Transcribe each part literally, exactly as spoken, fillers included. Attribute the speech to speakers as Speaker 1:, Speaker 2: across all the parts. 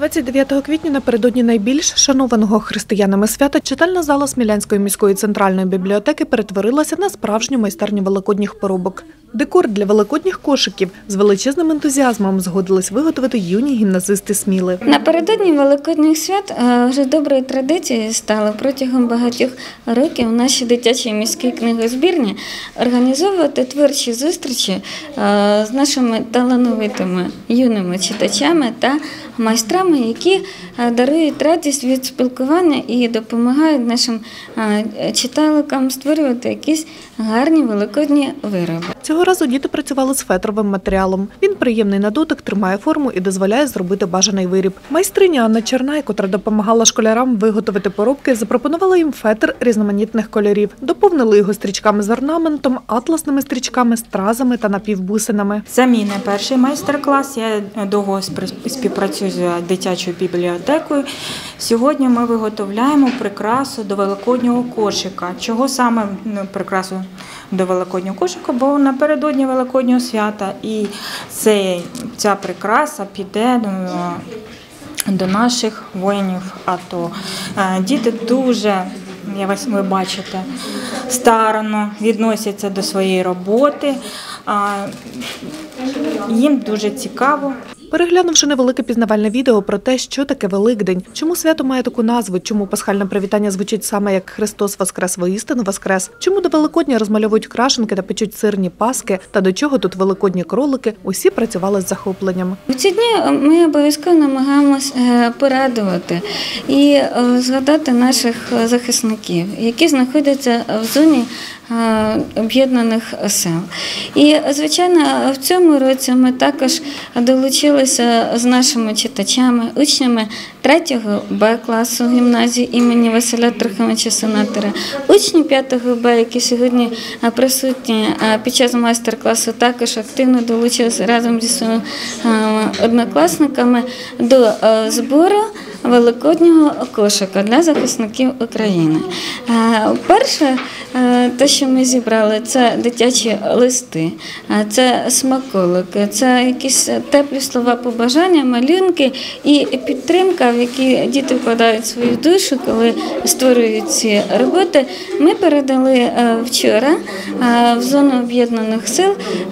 Speaker 1: двадцять дев'ятого квітня напередодні найбільш шанованого християнами свята читальна зала Смілянської міської центральної бібліотеки перетворилася на справжню майстерню великодніх поробок. Декор для великодніх кошиків з величезним ентузіазмом згодились виготовити юні гімназисти Сміли.
Speaker 2: Напередодні великодніх свят вже доброю традицією стало протягом багатьох років в нашій дитячій міській книгозбірні організовувати творчі зустрічі з нашими талановитими юними читачами та майстрами, які дарують радість від спілкування і допомагають нашим читаликам створювати якісь гарні великодні вироби.
Speaker 1: Цього разу діти працювали з фетровим матеріалом. Він приємний на дотик, тримає форму і дозволяє зробити бажаний виріб. Майстриня Анна Чернай, котра допомагала школярам виготовити поробки, запропонувала їм фетр різноманітних кольорів. Доповнили його стрічками з орнаментом, атласними стрічками, стразами та напівбусинами.
Speaker 3: Це мій не перший майстер-клас. Я довго співпрацюю з дитячою бібліотекою. Сьогодні ми виготовляємо прикрасу до великоднього кошика. Чого саме прикрасу до великоднього кошика? Бо напередодні великоднього свята і цей, ця прикраса піде до, до наших воїнів АТО. Діти дуже, я вас, ви бачите, старанно відносяться до своєї роботи. Їм дуже цікаво.
Speaker 1: Переглянувши невелике пізнавальне відео про те, що таке Великдень, чому свято має таку назву, чому пасхальне привітання звучить саме як «Христос воскрес, воістину воскрес», чому до Великодня розмальовують крашенки та печуть сирні паски, та до чого тут великодні кролики, усі працювали з захопленням.
Speaker 2: У ці дні ми обов'язково намагаємось порадувати і згадати наших захисників, які знаходяться в зоні об'єднаних сил. І, звичайно, в цьому році ми також долучилися з нашими читачами, учнями третього Б класу гімназії імені Василя Трохимовича Сенатора, учні п'ятого Б, які сьогодні присутні під час майстер-класу, також активно долучилися разом зі своїми однокласниками до збору великоднього кошика для захисників України. Перше, те, що ми зібрали, це дитячі листи, це смаколики, це якісь теплі слова побажання, малюнки і підтримка, в які діти вкладають свою душу, коли створюють ці роботи. Ми передали вчора в зону об'єднаних сил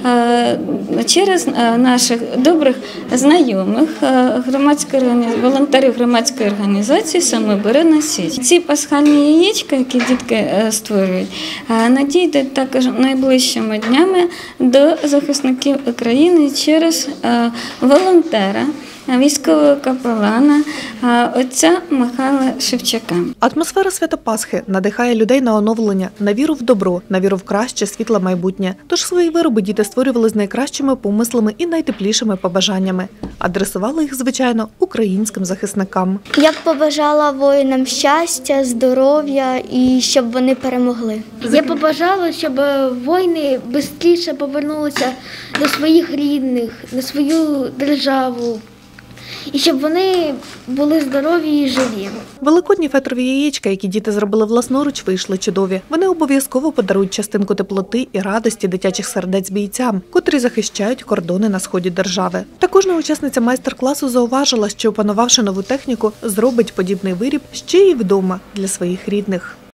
Speaker 2: через наших добрих знайомих, волонтерів громадської організації «Самооборона Січ». Ці пасхальні яєчка, які дітки створюють, надійдуть також найближчими днями до захисників України через волонтера, військового капелана, отця Михайла Шевчака.
Speaker 1: Атмосфера свята Пасхи надихає людей на оновлення, на віру в добро, на віру в краще, світле майбутнє. Тож свої вироби діти створювали з найкращими помислами і найтеплішими побажаннями. Адресували їх, звичайно, українським захисникам.
Speaker 4: Я б побажала воїнам щастя, здоров'я і щоб вони перемогли.
Speaker 5: Я побажала, щоб воїни швидше повернулися до своїх рідних, на свою державу. І щоб вони були здорові і живі.
Speaker 1: Великодні фетрові яєчка, які діти зробили власноруч, вийшли чудові. Вони обов'язково подарують частинку теплоти і радості дитячих сердець бійцям, котрі захищають кордони на сході держави. Та кожна учасниця майстер-класу зауважила, що, опанувавши нову техніку, зробить подібний виріб ще й вдома для своїх рідних.